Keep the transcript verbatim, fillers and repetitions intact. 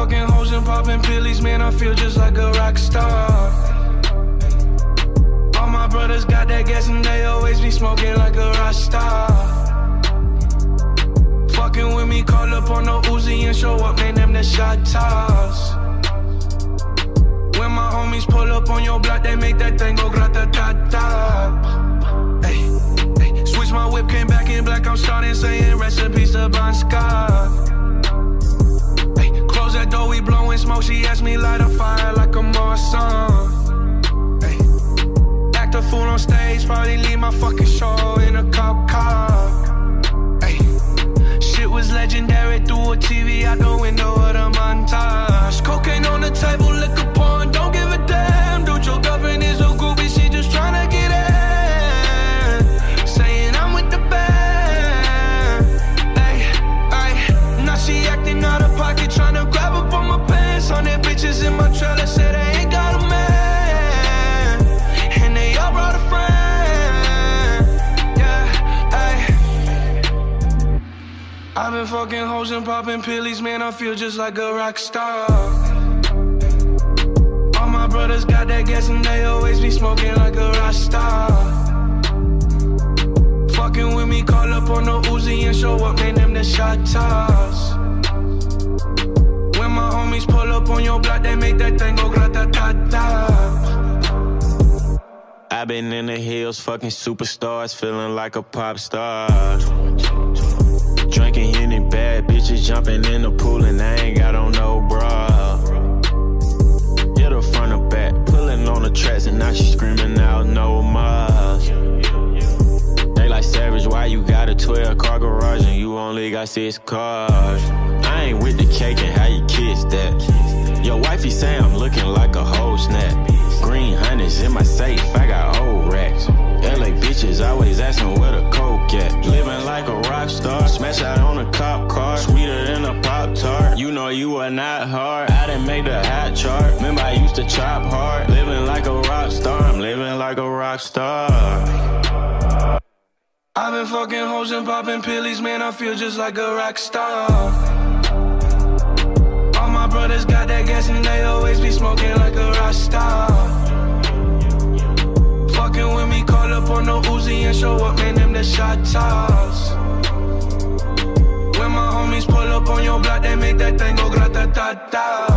fucking hoes and poppin' pillies, man, I feel just like a rock star. All my brothers got that gas and they always be smoking like a Rasta. Fucking with me, call up on the Uzi and show up, man, them the shottas. When my homies pull up on your block, they make that thing go grrra-ta-ta-ta. Hey, hey, switch my whip, came back in black, I'm starting saying recipes to Bon Scott. Hey, close that door, we blowin' smoke, she asked me light a fire like I'm Morrison. Hey, act a fool on stage, probably leave my fucking show in a cop car. Hey, shit was legendary through a T V out the window of the Montage. Cocaine on the table, liquor pouring, don't give a damn. Dude, your girlfriend is a groupie, she just tryna get in. Saying I'm with the band. Ay, ay, now she acting out of pocket, tryna grab up on my pants. Hundred bitches in my trailer, say they ain't got a man, and they all brought a friend. Yeah, ay. I've been fucking hoes and poppin' pillies, man, I feel just like a rock star. All my brothers got that gas and they always be smoking like a Rasta. Fucking with me, call up on the Uzi and show up, man, them the shottas. When my homies pull up on your block, they make that thing go grrra-ta-ta-ta. I've been in the hills, fucking superstars, feeling like a pop star. Drinking Henny, bad bitches jumping in the pool and I ain't got on no bra. Hit her front or back, pulling on the tracks and now she screaming out no more. They like Savage, why you got a twelve car garage and you only got six cars? I ain't with the cake and how you kiss that. Your wifey say I'm looking like a whole snap. Green hundreds in my safe, I got old racks. L A bitches always asking where the coke at. Living like a rock star, smash out on a cop car, sweeter than a Pop-Tart. You know you are not hard, I didn't make the hot chart. Remember I used to chop hard, living like a rock star. I'm living like a rock star. I've been fucking hoes and poppin' pillies, man, I feel just like a rock star. All my brothers got that gas and they always be smoking like a Rasta. Fucking with me, call up on the Uzi and show up, man, them the shottas. When my homies pull up on your block, they make that thing go grrra-ta-ta-ta.